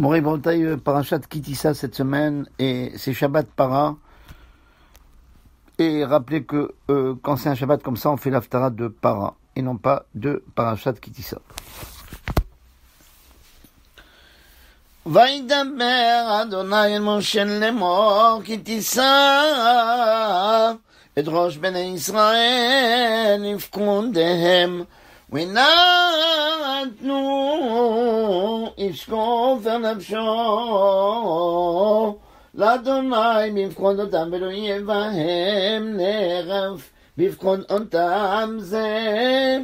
Moray Bretagne, Parashat Kitissa cette semaine, et c'est Shabbat Para. Et rappelez que quand c'est un Shabbat comme ça, on fait l'Haftara de Para, et non pas de Parashat Kitissa. וידבר אדוני אל משה לאמור כי תישא את ראש בני ישראל לפקודיהם ונתנו איש כופר נפשו לאדוני בפקודותם ולא יהיה בהם נרף בפקודותם זה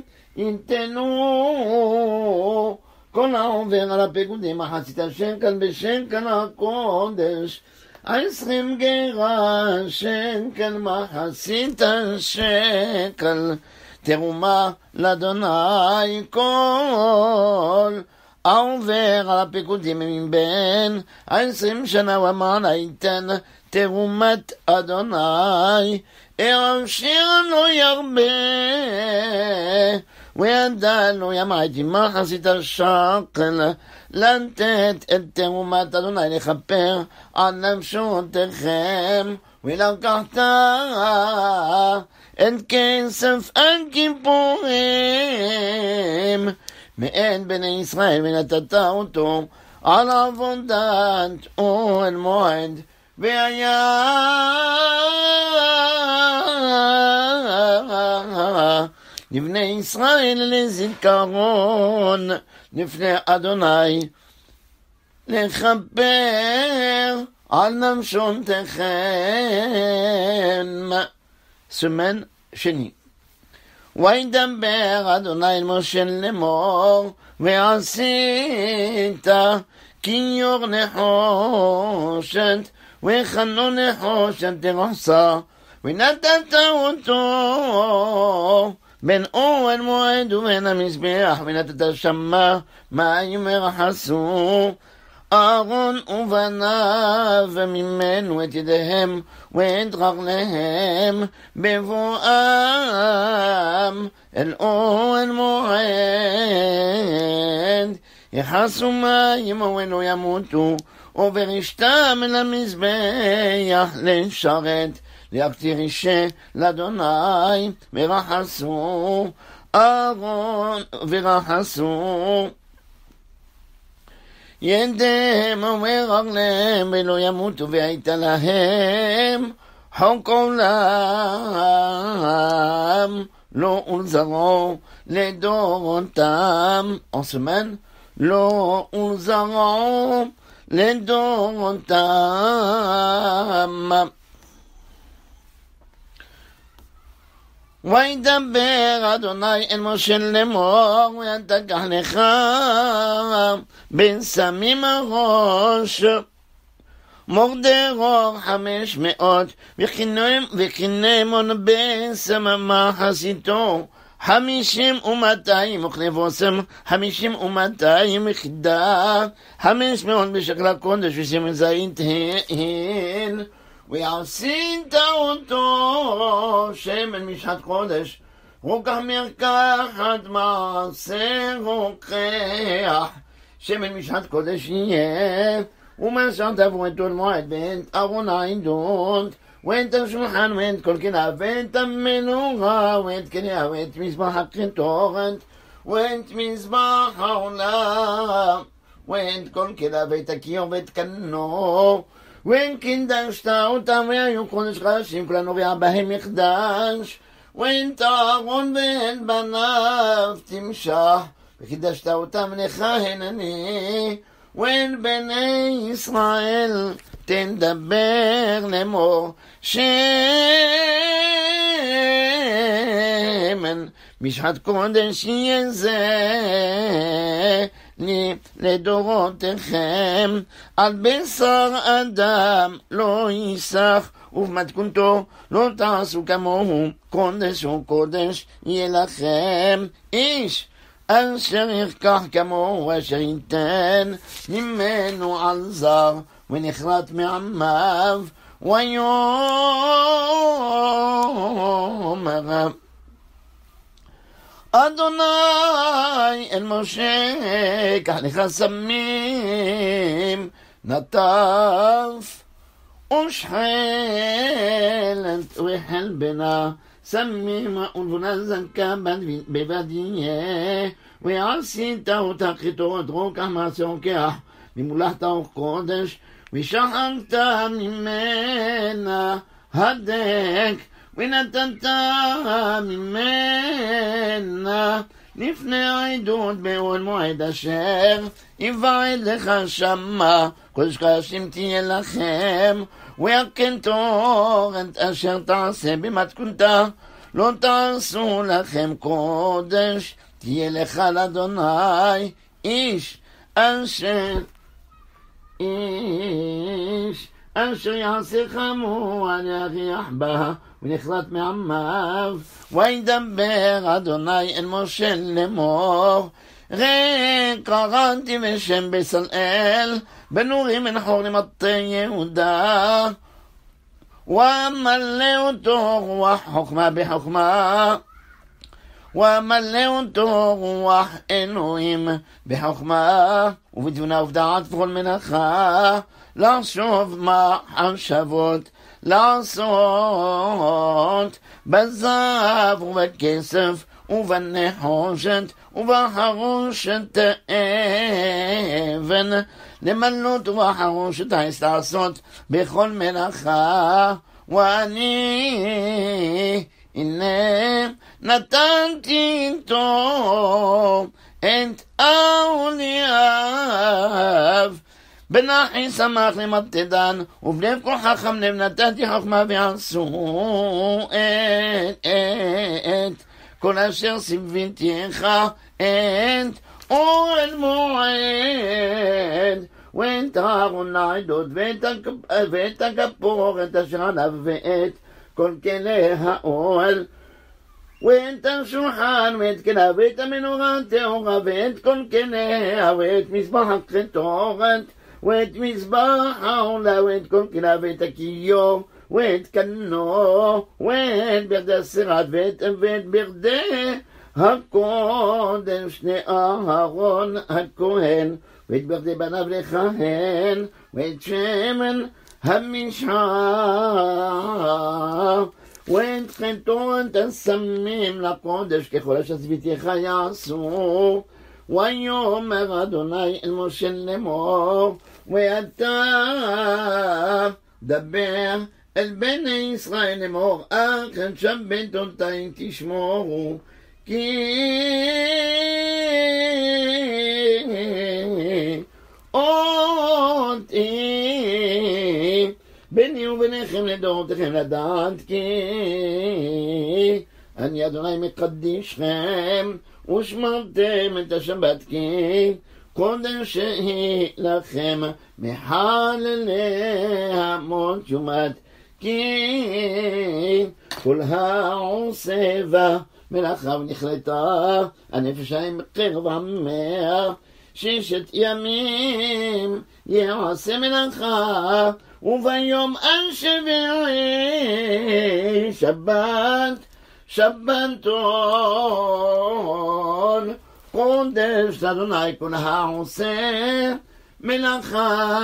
ייתנו כל העובר על הפקודים מחצית השקל בשקל הקודש 20 גרה שקל מחצית השקל תרומה לאדוני כל העובר על הפקודים מבין 20 שנה ומעלה ייתן תרומת אדוני ערב שיר לא ירבה וידענו ימעתי מחצית השקל לתת את תרומת אדוני לכפר על נפשותיכם ולקחת את כסף הכיפורים מאת בני ישראל ונתת אותו על עבודת אוהל מועד והיה לבני ישראל לזיכרון לפני אדוני לכפר על נפשותיכם. סמן שני. וידבר אדוני אל משה לאמור ועשית כיור נחושת וחנו נחושת תרסה ונתת אותו בין אוהל מועד ובין המזבח ונתת שמה מים ירחצו אהרון ובניו ממנו את ידיהם ואת רגליהם בבואם אל אוהל מועד יחסו מים ולא ימותו וברשתם אל המזבח לשרת להקטיר אישה לאדוני ורחסו אהרון ורחסו ידיהם ורגליהם ולא ימותו והיית להם חוק עולם לא ולזרעו לדורותם אוסמן לא ולזרעו לדורותם. וידבר אדוני אל משה לאמור ותקח לך בשמים הראש מורדרור 500 וכינמון בשם מחציתו 50 ו200 וכנבוסם 50 ו200 יחידה 500 בשקל הקודש ושמן זית הן ועשית אותו שמן משחת קודש רוקח מרקחת מעשה רוקח שמן משחת קודש יהיה ומסרת עבור את כל מועד ואת ארון העדות ואת השולחן ואת כל כליו ואת המנורה ואת כליו ואת מזבח הקטורת ואת מזבח העולה ואת כל כליו ואת הכיור ואת כנו וקידשת אותם והיו קודש חדשים כולנו והיה בהם מקדש ואת אהרון ואת בניו תמשח וקידשת אותם לך הנני ואת בני ישראל תדבר לאמור שמן משחת קודש יהיה זה לי לדורותיכם על בשר אדם לא ייסח ובמתכונתו לא תעשו כמוהו קודש הוא קודש יהיה לכם איש אשר ירקח כמוהו אשר ייתן ממנו על זר ונחלט מעמיו ויאמר אדוני אל משה, קח לך סמים, נטף ושחלת וחל בנה, סמים ולבונה זנקה בוודיה, ועשית אותה כתורת רוקח מעשה רוקח, ממולחת אור קודש, ושחררת ממנה הדק, ונתת ממנה לפני העדות באוהל מועד אשר יבעד לך שמה, קודש קדשים תהיה לכם, והקטורת אשר תעשה במתכונתה, לא תעשו לכם קודש, תהיה לך לאדוני איש אשר יעשה חמו על יריח בה ונחלט מעמיו, וידבר אדוני אל משה לאמור, ראה קראתי בשם בצלאל בן אורי בן חור למטה יהודה, ומלא אותו רוח חוכמה בחוכמה, ומלא אותו רוח אלוהים בחוכמה ובתבונה ובדעת בכל מלאכה, לחשוב מחשבות, לעשות בזהב ובכסף ובנחושת ובחרושת אבן, למלות ובחרושת העץ לעשות בכל מלאכה. ואני הנה נתתי איתו את אהוליאב בן אחי שמח למטה דן, ובני כל חכם לב נתתי חוכמה ועשו את כל אשר ציוויתיך את אוהל מועד, ואת אהרון העדות ואת הכפורת אשר עליו, ואת כל כלי האוהל, ואת השולחן ואת כליו, ואת המנורה הטהורה ואת כל כליה, ואת מזבח הקטורת ואת מזבח העולה ואת כל כליו, ואת הכיור ואת קנו ואת בגדי הסירת ואת בגדי הקודש שני אהרון הכהן, ואת בגדי בניו לכהן, ואת שמן המשחה, ואת חטות הסמים לקודש ככל אשר ציוויתיך יעשו. ויאמר אדוני אל משה לאמור, ואתה דבר אל בני ישראל לאמור, אכן שבתותי תשמורו, כי אותי ביני וביניכם לדורותיכם לדעת, כי אני אדוני מקדישכם ושמרתם את השבת, כי קודש היא לכם מחללי המות יומת, כי כל העושה בה מלאכה ונכלתה הנפש עם קרב עמיה, 6 ימים יעשה מלאכה, וביום השביעי שבתון קודש לאדוני כל העושה מלאכה,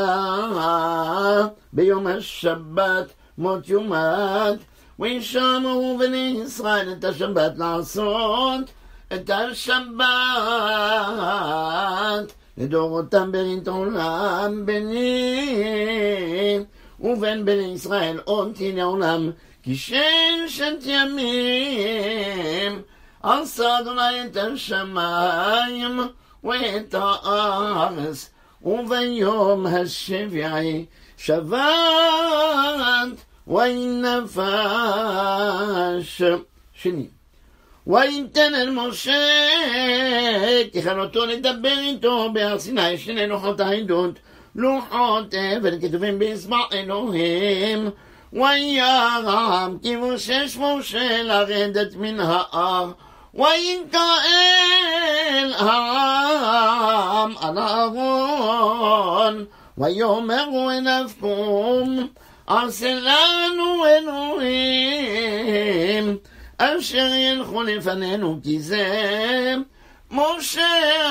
ביום השבת מות יומת. וישמרו בני ישראל את השבת לעשות את השבת לדורותם ברית עולם ביני ובין בני ישראל אותי לעולם, כי 6 ימים עשה אדוני את השמיים ואת הארץ, וביום השביעי שבת וינפש. שני, ויתן אל משה ככלותו לדבר איתו בהר סיני 2 לוחות העדות, לוחות אבן כתובים באצבע אלוהים. וירם כי בושש משה לרדת מן ההר, ויקהל העם על הארון, ויאמרו אליו קום עשה לנו אלוהים אשר ילכו לפנינו, כי זה משה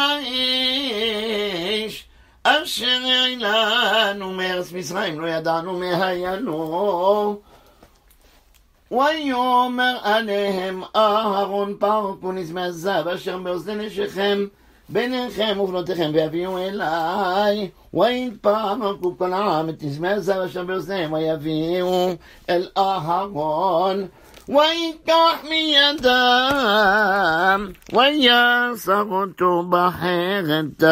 האיש אשר העלנו מארץ מצרים לא ידענו מהיינו ויאמר עליהם אהרון פרקו נזמי הזהב אשר באוזני נשיכם ביניכם ובנותיכם ויביאו אליי ויתפרקו כל העם את נזמי הזהב אשר באוזניהם ויביאו אל אהרון ויקח מידם ויסר אותו בחרת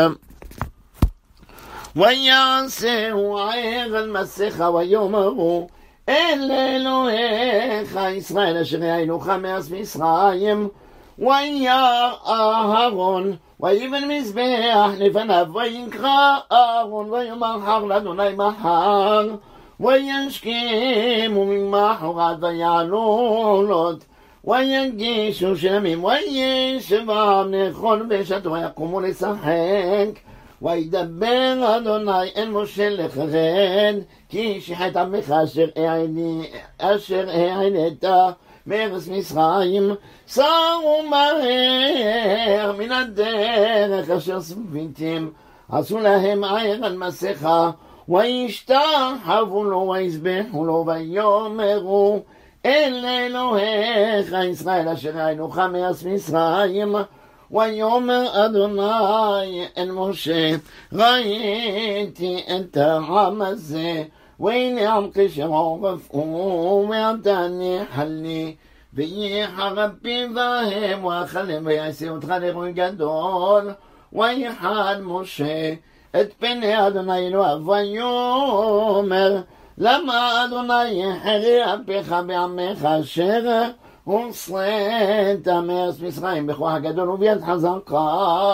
ויעשהו עגל מסכה ויאמרו אל אלוהיך ישראל אשר העלוך מארץ מצרים וירא אהרון ויבן מזבח לפניו ויקרא אהרון ויאמר חר לאדוני מחר וישכימו ממחרת ויעלו עולות ויגישו שלמים וישב העם לאכול ושתו ויקומו לשחק וידבר אדוני אל משה לחרד כי שיחת עמך אשר העלית מארץ מצרים סרו מהר מן הדרך אשר סביתם עשו להם עיר על מסכה וישתחוו לו ויזבחו לו ויאמרו אל אלוהיך ישראל אשר העלוך מארץ מצרים ויאמר אדוני אל משה ראיתי את העם הזה והנה עם כשרו רפאו ועתה ניחל לי ויחרב פיהם ואכלם ויעשה אותך לאירוע גדול ויחד משה את פני אדוני אלוהיו ויאמר למה אדוני יחרה אפיך בעמך אשר הוצאת מארץ מצרים בכוח גדול וביד חזקה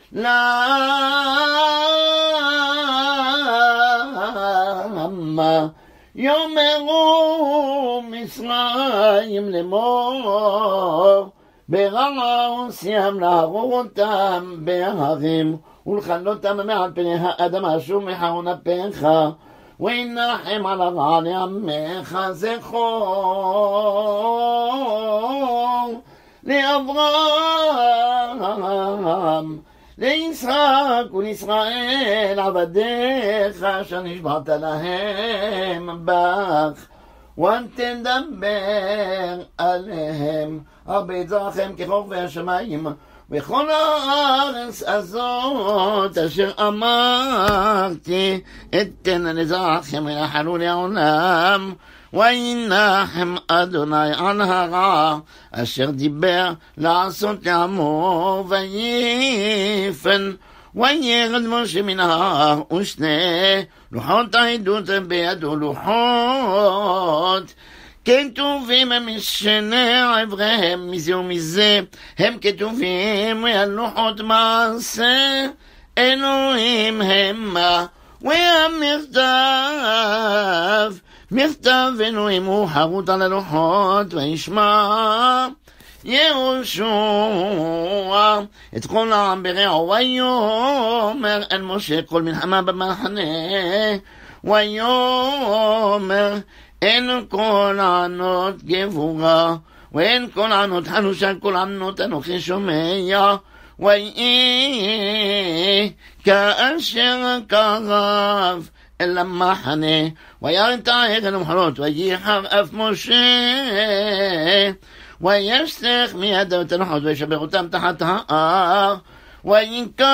למה יאמרו מצרים לאמור ברעה עושיים להרוג אותם בהרים ולכלותם מעל פני האדמה שוב מחרון אפיך וינחם על הרע לעמך זכור לאברהם ליצחק ולישראל עבדיך אשר נשבעת להם בך ותדבר עליהם הרבה את זרעכם כחורבי השמיים וכל הארץ הזאת אשר אמרתי אתן לזרעכם ונחלו לעולם וינחם אדוני על הרע אשר דיבר לעשות לעמו ויפן וירד משה מן ההר ושני לוחות העדות בידו לוחות כתובים משני עבריהם מזה ומזה הם כתובים והלוחות מעשה אלוהים המה והמכתב מכתב אלוהים הוא חרוט על הלוחות וישמע יהושע את כל העם ברעו ויאמר אל משה כל מלחמה במחנה ויאמר אין כל ענות גבורה ואין כל ענות חלושה כל ענות אנוכי שומע ויהי כאשר קרב אל המחנה וירא את העגל ומחרות וייחר אף משה וישלח מידו את הלוחות וישבר אותם תחת ההר ויקח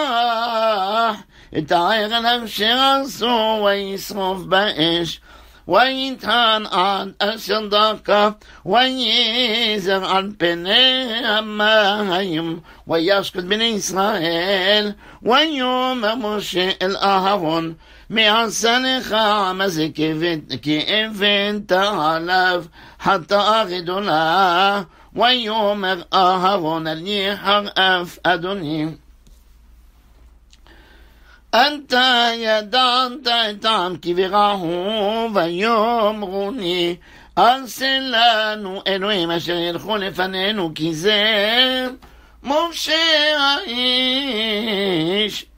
את העגל אשר עשו וישרוף באש ויטען עד אשר דקה ויזר על פני המים וישקוט בני ישראל ויאמר משה אל אהרון מעשה לך העם הזה כי הבנת עליו חטאה גדולה ויאמר אהרון אל יחרף אדוני אתה ידעת את העם כי ברעו ויאמרוני עשה לנו אלוהים אשר ילכו לפנינו כי זה משה האיש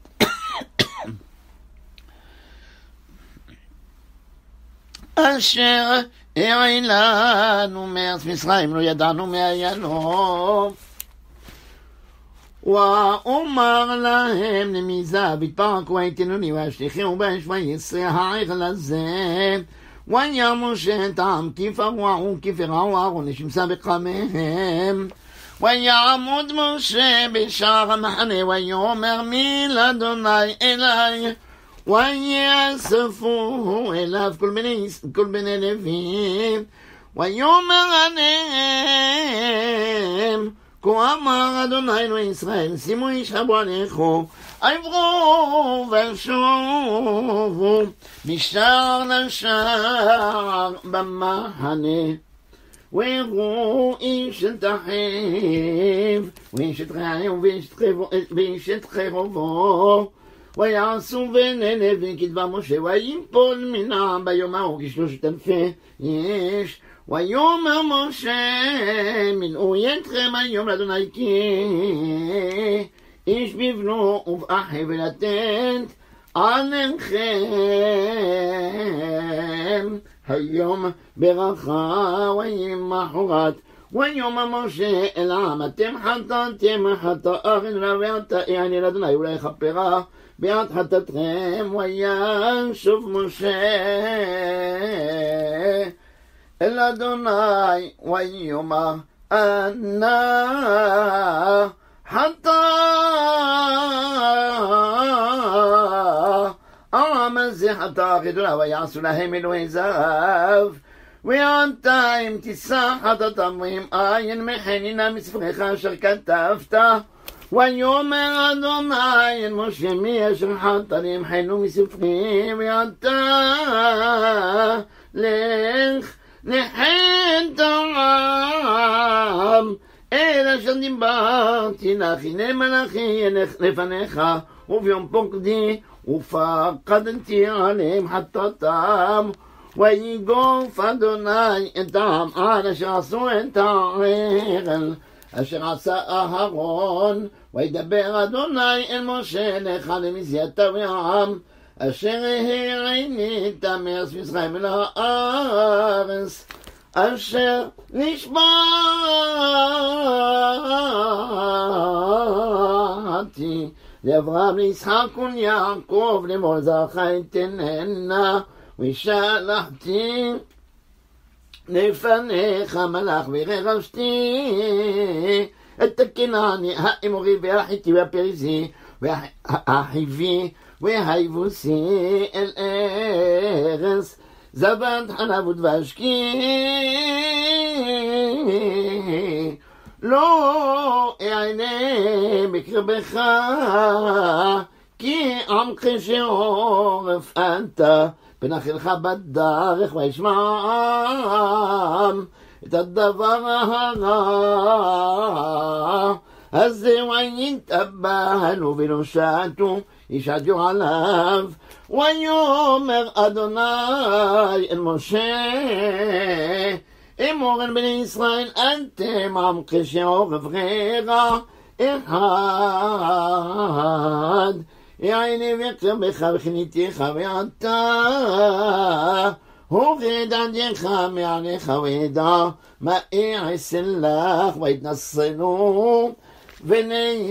אשר העלנו מארץ מצרים לא ידענו מהינו ואומר להם למיזה והתפרקו ויתנוני והשליחים באש ויצרי העגל הזה ויאמרו שאת העם כפרעו כפרעו אהרון לשמסה בקמיהם ויעמוד משה בשער המחנה ויאמר מי לאדוני אלי ויאספו אליו כל בני לוי ויאמר עליהם כה אמר אדוני אלוהי ישראל שימו איש אבו עליכו עברו ושובו משער לשער במחנה וראו איש את אחיו ואיש את רעהו ואיש את חרובו ויעשו בני לוי כדבר משה ויפול מן העם ביום ההוא כ3,000 איש ויאמר משה מנעו ידכם היום לאדוני כי איש בבנו ובאחיו ולתת עליכם היום ברכה וימחרת ויאמר משה אל העם אתם חטאתם חטאה אכזרה ועתה יענה לאדוני ולכפרה בעד חטאתכם וישוב משה אל אדוני ויאמר אנא חטא העם הזה חטא גדולה ויעשו להם אלוהי זהב ועתה אם תישא חטאתם ואין מחנינה מספרך אשר כתבת ויאמר אדוני אל משה מי אשר חטא ימחנו מספרי ועתה לך לחטא העם אל אשר דיברתי לך הנה מלאכי לפניך וביום פוקדי ופקדתי עליהם חטאתם ויגוף אדוני את העם על אשר עשו את העגל אשר עשה אהרון וידבר אדוני אל משה לך למזיתה והעם אשר העינית מארץ מצרים אל הארץ אשר נשבעתי לאברהם ליצחק וליעקב לאמור זרעך אתננה ושלחתי לפניך מלאך ורגשתי את הכנעני האמורי והחיתי והפריזי והחיבי והיבוסי אל ארץ זבת חלב ודבש כי לא אענה בקרבך כי עמך שעורף אתה פנחלך בדרך וישמעם את הדבר הרע הזה וינתבהלו ולא שעתו ישעתו עליו ויאמר אדוני אל משה אמור אל בני ישראל אתם עמך שעורף רע אחד יעני בקרבך וחניתך ועתה הורד עדיך מעליך וידע מה אעשה לך ויתנסנו בני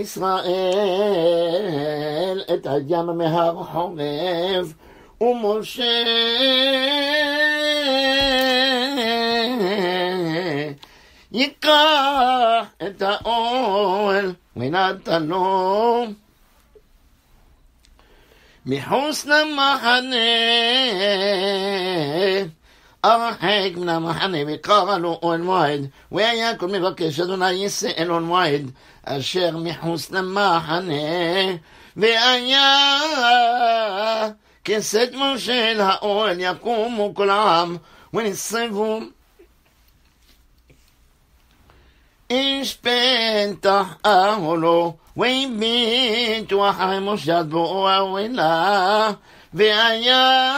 ישראל את הים מהר חורב ומשה ייקח את האוהל ונתנו מחוץ למחנה הרחק מן המחנה וקרא לו אוהל מועד והיה כל מבקש אדוני יישא אל אוהל מועד אשר מחוץ למחנה והיה כסת משה אל האוהל יקומו כל העם ונצרבו איש פתח אהלו והביטו אחרי משה בואו האוהלה והיה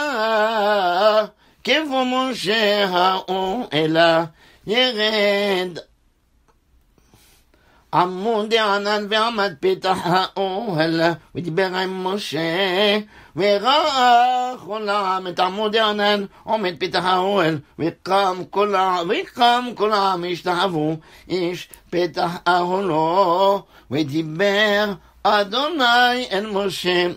כבוא משה האוהלה ירד עמוד הענן ועמד פתח האוהל, ודיבר עם משה, וראה כל העם את עמוד הענן עומד פתח האוהל, וקם כל העם השתחוו איש פתח אוהלו, ודיבר אדוני אל משה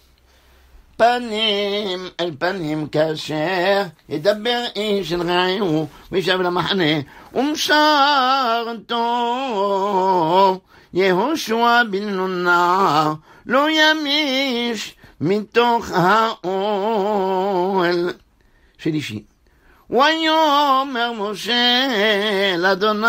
פנים אל פנים, כאשר ידבר איש אל רעהו וישב למחנה, ומשרתו יהושע בן נון לא ימיש מתוך האוהל. שלישי, ויאמר משה לאדוני,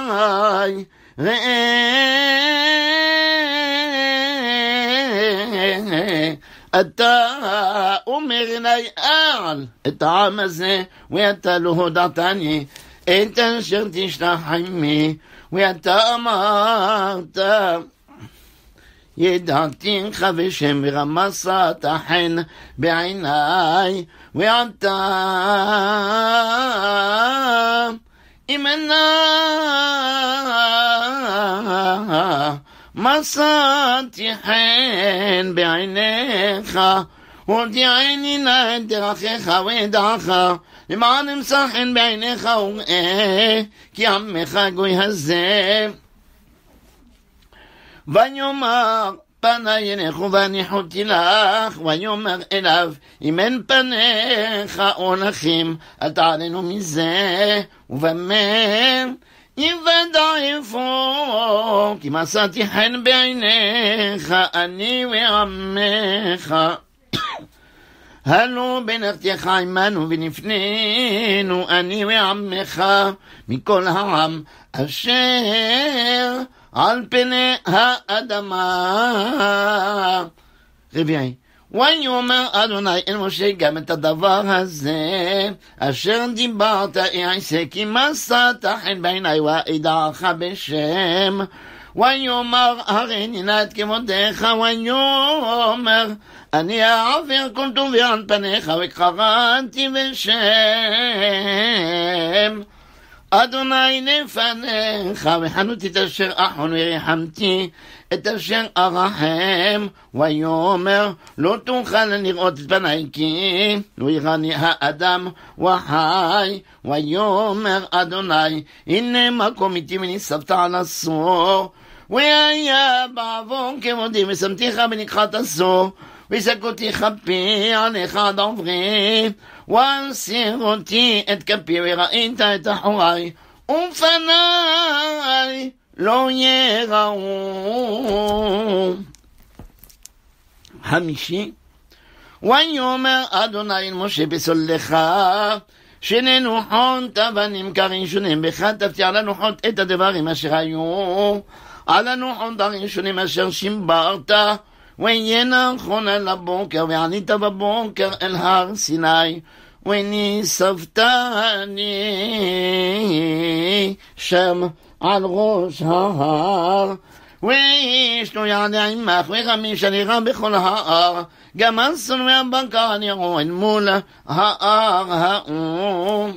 ראה אתה אומר אלי אעל את העם הזה, ואתה לא הודעתני את אשר תשלח עמי, ואתה אמרת ידעתיך ושם ורמסת חן בעיני, ואתה אמנה מסעתי חן בעיניך, הודיעני נא את דרכיך ודעך, למען אמצא חן בעיניך וראה כי עמך גוי הזה. ויאמר פני עיניך והניחותי לך, ויאמר אליו אם אין פניך הולכים אל תעלנו מזה, ובמה יוודע איפה, כי מצאתי חן בעיניך אני ועמך. הלא בנכתך עמנו ונפנינו אני ועמך מכל העם אשר על פני האדמה. רביעי, ויאמר אדוני אל משה גם את הדבר הזה אשר דיברת אעשה, כי מצאת חן בעיני ואדעך בשם. ויאמר הריני נא את כבודך, ויאמר אני אעביר כל טובי על פניך, וקראתי בשם אדוני לפניך, וחנותי את אשר אחון וריחמתי את אשר ארחם. ויאמר לא תוכל לראות את פני, כי לא יראני האדם וחי. ויאמר אדוני הנה מקום איתי ונסבת על הסור, והיה בעבור כבודי ושמתיך בנקחת הסור, וסקותי כפי עליך עד עברי, ואסיר אותי את כפי וראית את אחורי, ופני לא יראו. חמישי, ויאמר אדוני אל משה בסולך שני לוחות אבנים כראשונים, וכתבתי על הלוחות את הדברים אשר היו על הלוחות הראשונים אשר שיברת, ויהיה נכון אל הבוקר, וענית בבוקר אל הר סיני, וניסבתני שם על ראש ההר, ואיש לא יעלה עמך, וחמיש הנראה בכל ההר, גם הסון והבקר הנראו אל מול ההר ההוא.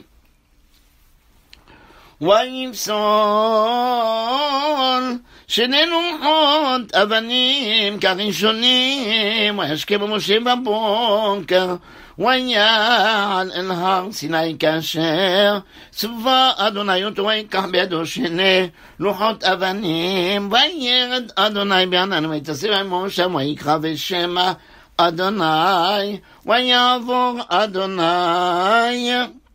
ויפסול שני לוחות אבנים כראשונים, וישכם משה בבוקר, ויעל אל הר סיני כאשר צווה אדוני אותו, ויקח בידו שני לוחות אבנים, וירד אדוני בענן ויתאסף עמו שם, ויקרא בשם אדוני, ויעבור אדוני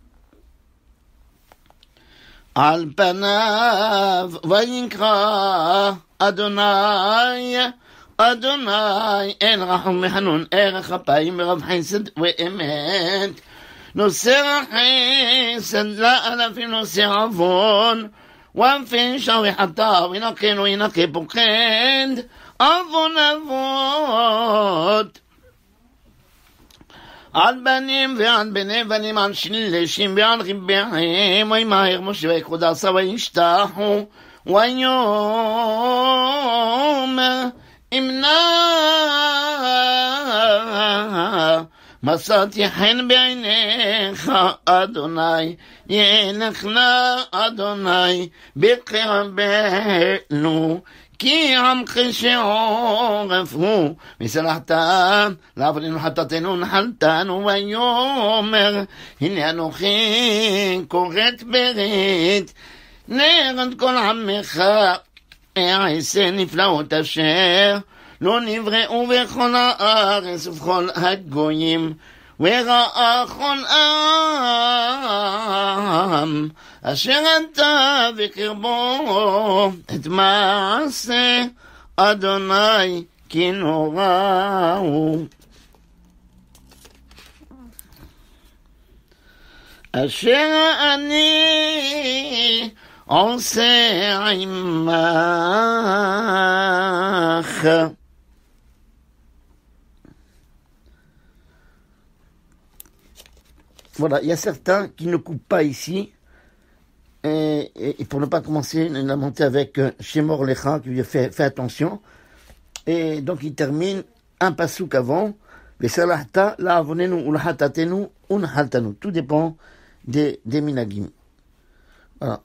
על פניו, ויקרא אדוני אדוני אל רחום וחנון, ערך אפיים ורב חסד ואמת, נושא החסד לאלפים נושא עוון, ופשע וחטא ונקנו ינקה פוחד עוון אבות. על בנים ועל בני בנים, על שלשים ועל ריבעים, וימהר משה ויקחוד עשה וישתחו, ויאמר אמנה מצאתי חן בעיניך, אדוני, ילך נא אדוני, בקרבנו, כי עמך שעורף הוא, וסלחת לעווננו חטאתנו נחלתנו, ויאמר, הנה אנוכי כורת ברית, נגד כל עמך, אעשה נפלאות אשר לא נבראו בכל הארץ ובכל הגויים, וראה כל עם אשר אתה בקרבו את מעשה אדוני כי נורא הוא. אשר אני עושה עמך. Voilà, il y a certains qui ne coupent pas ici, et pour ne pas commencer la montée avec Shemor Lecha, qui lui a fait attention, et donc il termine un pasouk avant, Vesalahta, la avonenu, ou la hatatenu, ou la haltanu. Tout dépend des minagim. Voilà.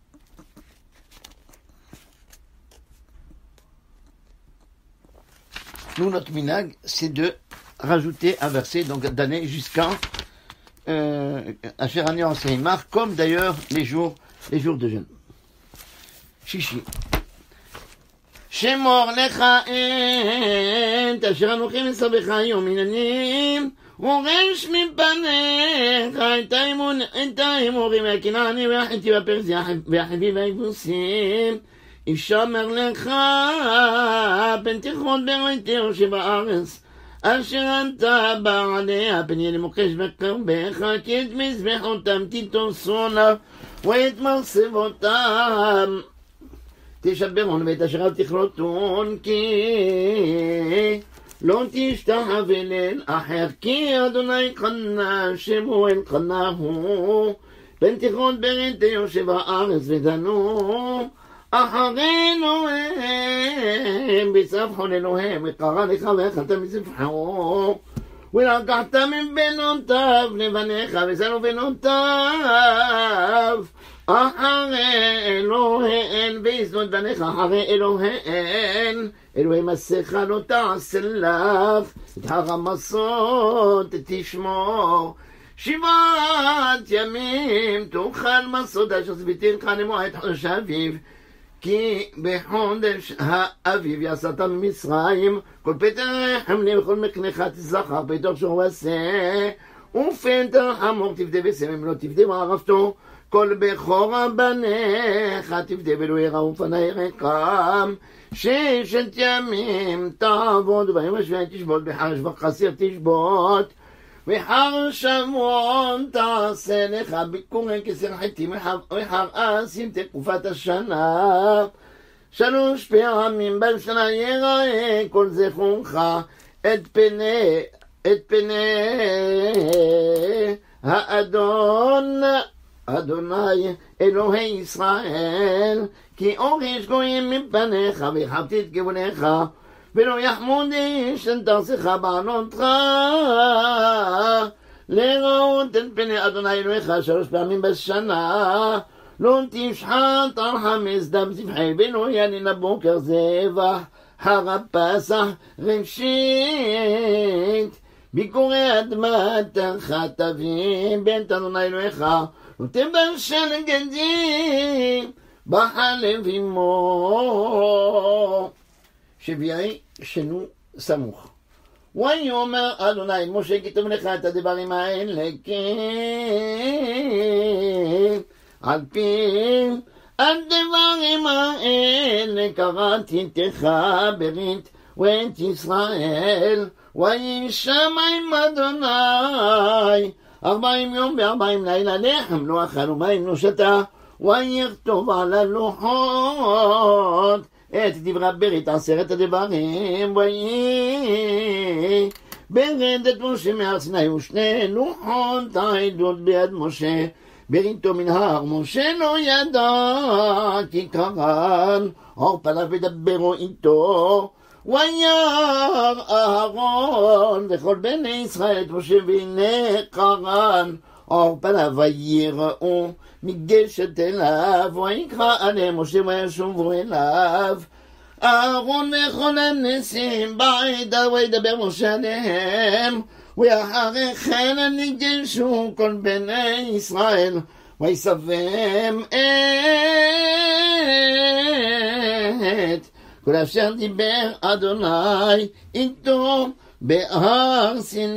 Nous, notre minag, c'est de rajouter un verset, donc d'aller jusqu'à Asher Ani Oseimar, comme d'ailleurs les jours de jeûne. Shishi. Shemor lecha et asher anochi mesabecha yom inanim ורש מפניך את האמורים והכנענים והחיתי והפרזי והחיבי והיבוסים ישמר לך פן תכרות בראיתיהו שבארץ אשר אתה בעליה פן יהיה למוקש בקרבך כי את מזבחותם תתוסונה ואת מחצבותם תשברון ואת אשר אל תכרותון כי לא תשתחווה לאל אחר כי אדוני קנה שמו אל קנה הוא פן תכרות בראיתיהו שבארץ ודנו אחרינו הם בסבחון אלוהם וקרא לך ואכלת מסבחו ולקחת מבנותיו לבניך ושנו בנותיו אחרי אלוהן וישנות בניך אחרי אלוהן אלוהי מסך לא תעשה לך את הרמסות תשמור 7 ימים תאכל מסות אשר צביתינך למועד חודש האביב כי בחודש האביב יצאת ממצרים כל פטר רחמני וכל מקנך תזכר פטר שהוא עשה ופטר חמור תפדה וסמם לא תפדה וערפתו כל בכור בניך תפדה ולא יראו פני רקם 6 ימים תעבוד וביום השביעי תשבות בחר שבוע חסיר תשבות וחר שבועון תעשה לך ביקורי כסר חיתים וחר אסים תקופת השנה 3 פעמים בשנה יראה כל זכורך את פני האדון אדוני אלוהי ישראל כי אור יש גויים מפניך והרחבתי את כיוונך ולא יחמוד איש את תרסך בענותך לראות את פני אדוני אלוהיך 3 פעמים בשנה לא תשחט על חמס דם זבחי ולא ינין הבוקר זבח הר הפסח ראשית ביקורי אדמתך תביא בית אדוני אלוהיך נותן בשל גדים בחלב עמו שביעי שנו סמוך ויאמר אדוני משה כתוב לך את הדברים האלה כן על פי הדברים האלה קראתי לך ברית ואת ישראל וישמע עם אדוני 40 יום ו40 לילה לחם לא אכל ומים לא שתה ויכתוב על הלוחות את דברי ברית 10 הדברים ויהי ברד את משה מהר סיני ושני לוחות העדות ביד משה בריתו מן הר משה לא ידע כי קרן אור פניו ודברו איתו וירא אהרון וכל בני ישראל את משה והנה קרן אור פניו ויראו מגשת אליו ויקרא עליהם משה וישובו אליו אהרון וכל הנשיאים בעדה וידבר משה עליהם ואחרי כן ניגשו כל בני ישראל ויסבם את כל אשר דיבר אדוני איתו בהר סיני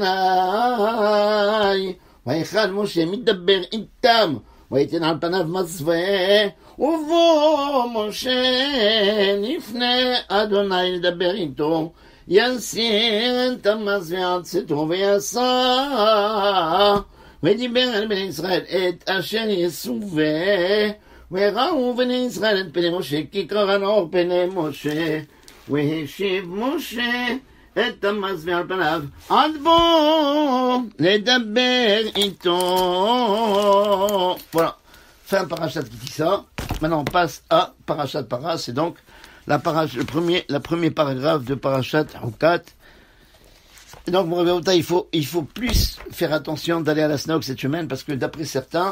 ויחל משה מדבר איתם ויתן על פניו מסווה ובוא משה לפני אדוני לדבר איתו יסיר את המסווה על צאתו ויעשה ודיבר על בני ישראל את אשר יסווה וראו בני ישראל את פני משה כי קרן אור פני משה והשיב משה את המסווה על פניו עד בוא לדבר איתו. Voilà, fin parachat qui dit ça. Maintenant on passe à parachat para, c'est donc la premier paragraphe de parachat Hukat. Et donc mon réveil, il faut plus faire attention d'aller à la synagogue cette semaine parce que d'après certains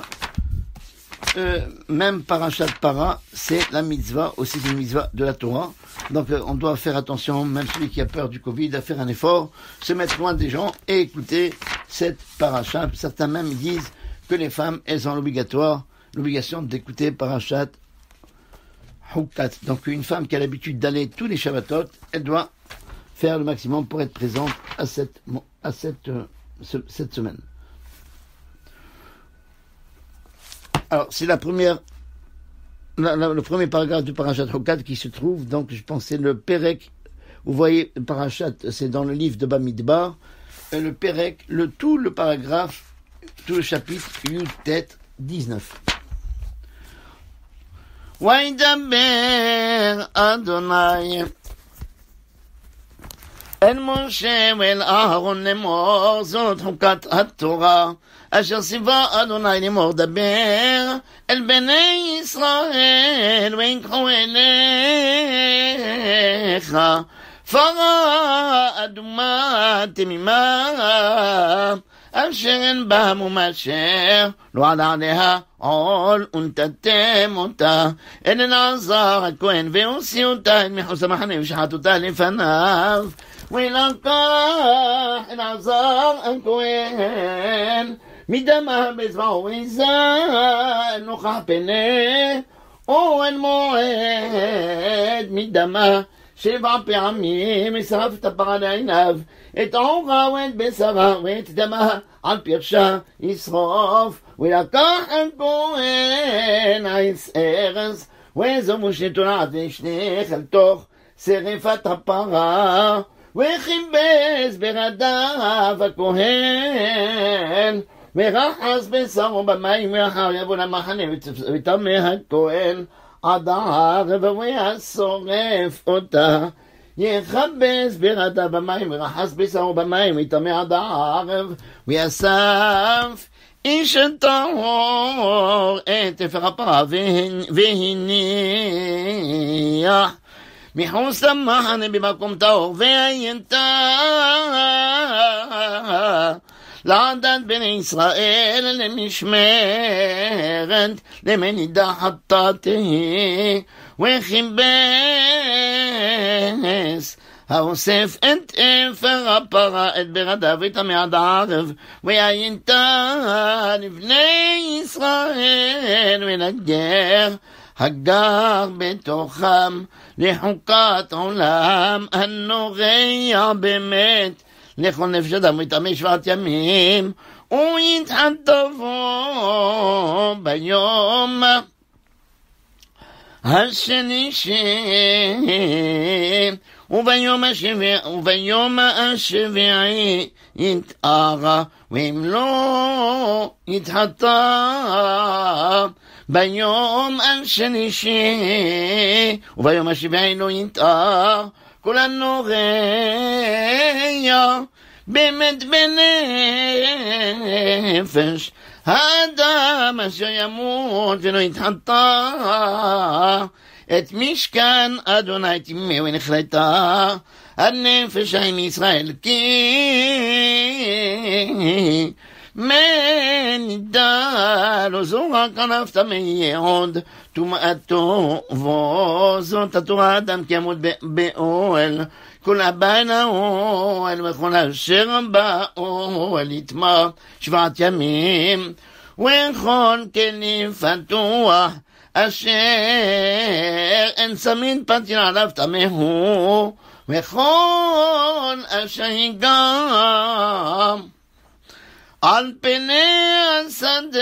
même parachat para, c'est la mitzvah, aussi c'est une mitzvah de la Torah. Donc on doit faire attention, même celui qui a peur du Covid, à faire un effort, se mettre loin des gens et écouter cette parachat. Certains même disent que les femmes, elles ont l'obligation d'écouter parachat Hukat. Donc une femme qui a l'habitude d'aller tous les Shabbatot, elle doit faire le maximum pour être présente à cette semaine. Alors, c'est le premier paragraphe du parachat Hukat qui se trouve, donc je pense c'est le Perek, vous voyez, le parachat, c'est dans le livre de Bamidbar, le Perek, tout le paragraphe, tout le chapitre, Yutet 19. וידבר אדוני אל משה ואל אהרון לאמור זאת חוקת התורה אשר ציווה אדוני לאמור דבר אל בני ישראל ויקחו אליך פרה אדומה תמימה אשר אין בה מום אשר לא עלה עליה עול ונתתם אותה אל אלעזר הכהן והוציא אותה אל מחוץ למחנה ושחט אותה לפניו ולקח אלעזר הכהן מדמה בזרעו ויזל נוכח פני אוהל מועד מדמה 7 פעמים ושרף את הפרה לעיניו את עורה ואת בשרה ואת דמה על פרשה ישרוף ולקח הכהן עץ ארז וזומו שתולעת והשליך אל תוך שרפת הפרה וכיבס ברדיו הכהן ורחס בשרו במים ואחר יבוא למחנה וטמא הכהן עד הערב וישרף אותה יכבס ברדיו במים ורחס בשרו במים וטמא עד הערב ויאסף איש טהור את אפר הפרה והניח מחוץ למחנה במקום טהור והייתה לעדת בני ישראל למשמרת למנידה חטאת היא וכיבס האוסף את אפר הפרה את ברדיו וטמא עד הערב והייתה לבני ישראל ולגר הגר בתוכם לחוקת עולם הנורא באמת לכל נפש אדם ויטמא 7 ימים ויתחטבו ביום השלישי וביום השביעי יתערה ואם לא יתחטא ביום השלישי וביום השביעי לא יתער כל הנורא באמת בנפש האדם אשר ימות ולא יתחטא את משכן אדוני טימא ונחלתה הנפש עם ישראל כי מנידה לא זו רק ענפת מייעוד טומאתו וזאת התורה אדם כימות באוהל כל הבן האוהל וכל אשר באוהל יטמע 7 ימים וכל כלים פתוח אשר אין סמין פתיר עליו תמהו וכל אשר יגם על פני השדה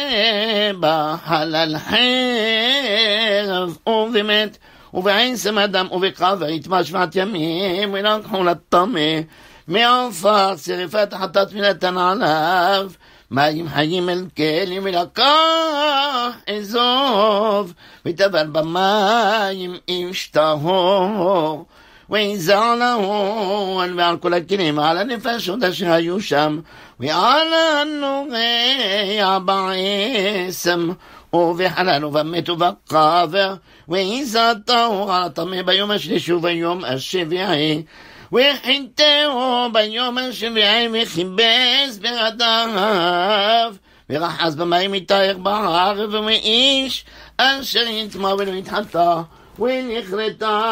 בחלל חרב ובמת ובעצם אדם ובקרב ויטמע 7 ימים ולקחו לטמא מעפר שרפת החטאת ונתן עליו מים חיים אל כלים ולקח אזוב וטבל במים איש טהור ויזע להון ועל כל הכלים ועל הנפשות אשר היו שם ועל הנוגע בעצם ובחלל ובמת ובקבר ויזע טהור על הטמא ביום השלישי וביום השביעי וחיתהו ביום השביעי וכיבס בגדיו ורחץ במים יטהר בערב ומאיש אשר יטמא ולא יתחטא ונכרתה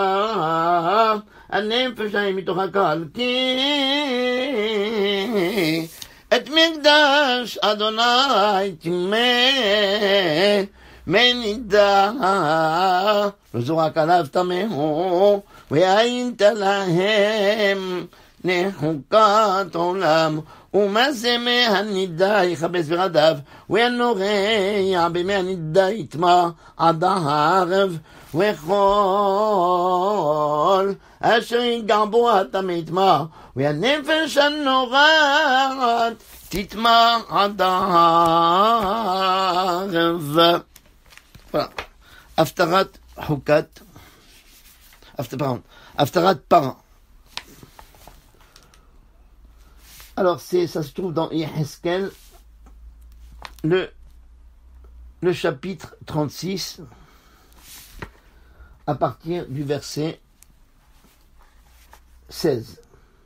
הנפש שלהם מתוך הקהל כי את מקדש אדוני טימא מנידה לא זורק עליו טמאו והיית להם נחוקת עולם ומה זה מהנידה יכבס בגדיו והנורע בימי הנידה יטמע עד הערב וכל אשר ייגע בו הטמא יטמע והנפש הנוראת תטמע עד הערב. הפטרת חוקת הפטרת פרה. Alors ça se trouve dans Yeheskel, le chapitre 36, à partir du verset 16.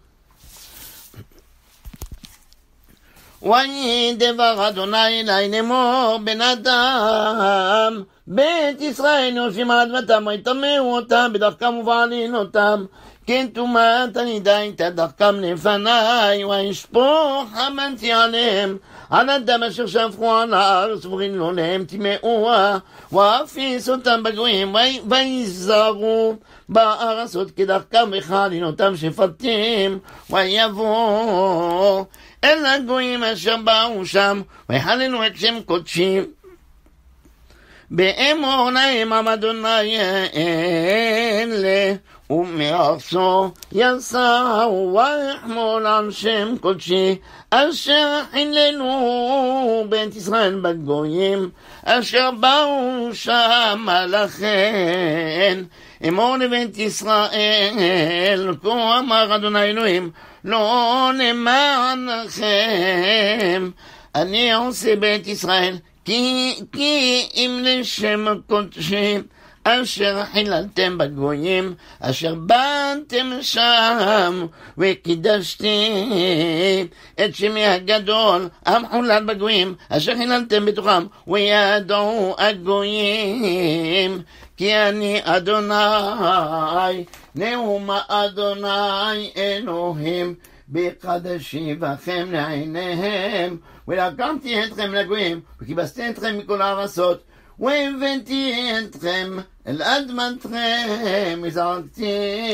ויהי דבר אדוני אלי לאמור בן אדם בית ישראל יושבים על אדמתם ויטמאו אותם בדרכם ובעלין אותם כן טומאת הנידה הייתה דרכם לפניי וישפוך חמתי עליהם על אדם אשר שפכו על הארץ ורינו להם טמאוה ואפיס אותם בגויים ויזהרו בארצות כדרכם וכעלין אותם שפטים ויבוא אל הגויים אשר באו שם ויחללו את שם קודשי באמור להם עם אדוני אלה ומארצו יסעו ויחמול על שם קודשי אשר חיללו בית ישראל בגויים אשר באו שם לכן אמור לבית ישראל כה אמר אדוני אלוהים לא למענכם אני עושה בית ישראל כי אם לשם קודשי אשר חיללתם בגויים אשר באתם שם וקידשתי את שמי הגדול המחולל בגויים אשר חיללתם בתוכם וידעו הגויים כי אני אדוני נאום אדוני אלוהים בקדשי בכם לעיניהם ולקמתי אתכם לגויים וכיבסתי אתכם מכל הארצות והבאתי אתכם אל אדמתכם וזרקתי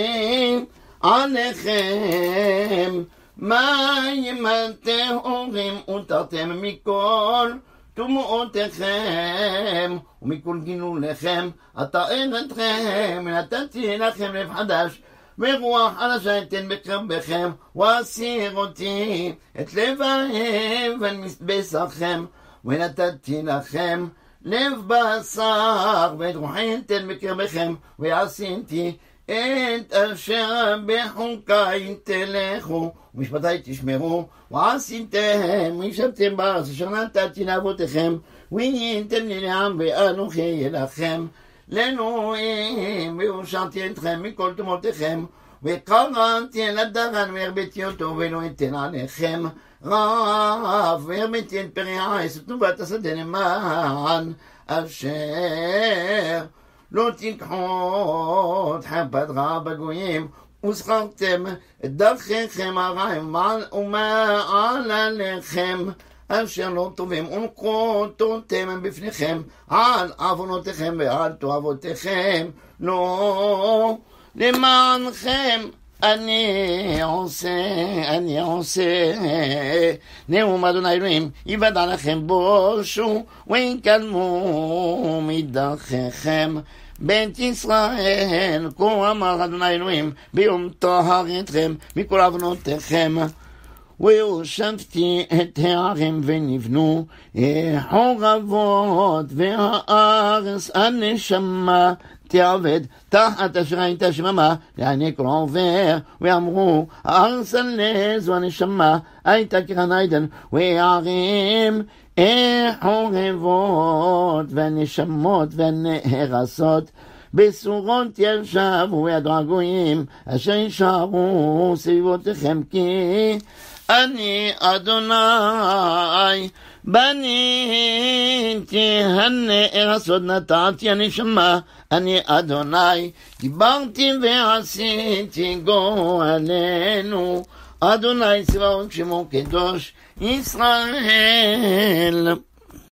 עליכם מים טהורים ותרתם מכל טומאותיכם ומכל גילוליכם אטהר אתכם ונתתי לכם לב חדש ורוח חדשה אתן בקרבכם ואסיר אותי את לב האבן מבשרכם ונתתי לכם לב בשר ואת רוחי אתן בקרבכם ועשיתי את אשר בחוקי תלכו ומשפטי תשמרו ועשיתם וישבתם בארץ אשר נתתי לאבותיכם והייתם לי לעם ואנוכי לכם לאלוהים והושעתי אתכם מכל טומאותיכם וקראתי אל הדרן והרביתי אותו ולא אתן עליכם רב, והרביתי את פרי העש ותנובת השדה למען אשר לא תיקחו את חפת רע בגויים וזכרתם את דרכיכם הרעים ומעל עליכם אשר לא טובים ונקוטותם בפניכם על עוונותיכם ועל תועבותיכם לא למענכם אני עושה נאום אדוני אלוהים יוודע לכם בושו ויקלמו מדרכיכם בית ישראל כה אמר אדוני אלוהים ביום טהר אתכם מכל עוונותיכם והושבתי את הערים ונבנו חורבות והארץ הנשמה תעבד תחת אשר הייתה שממה לעני כל עובר ואמרו הארץ הנז והנשמה הייתה כגן עדן והערים חורבות והנשמות והנהרסות בסורות ישבו וידעו הגויים אשר יישארו סביבותיכם כי אני אדוני בניתי הנהרסות נטעתי הנשמה אני אדוני דיברתי ועשיתי גואלנו אדוני צבאות שמו קדוש ישראל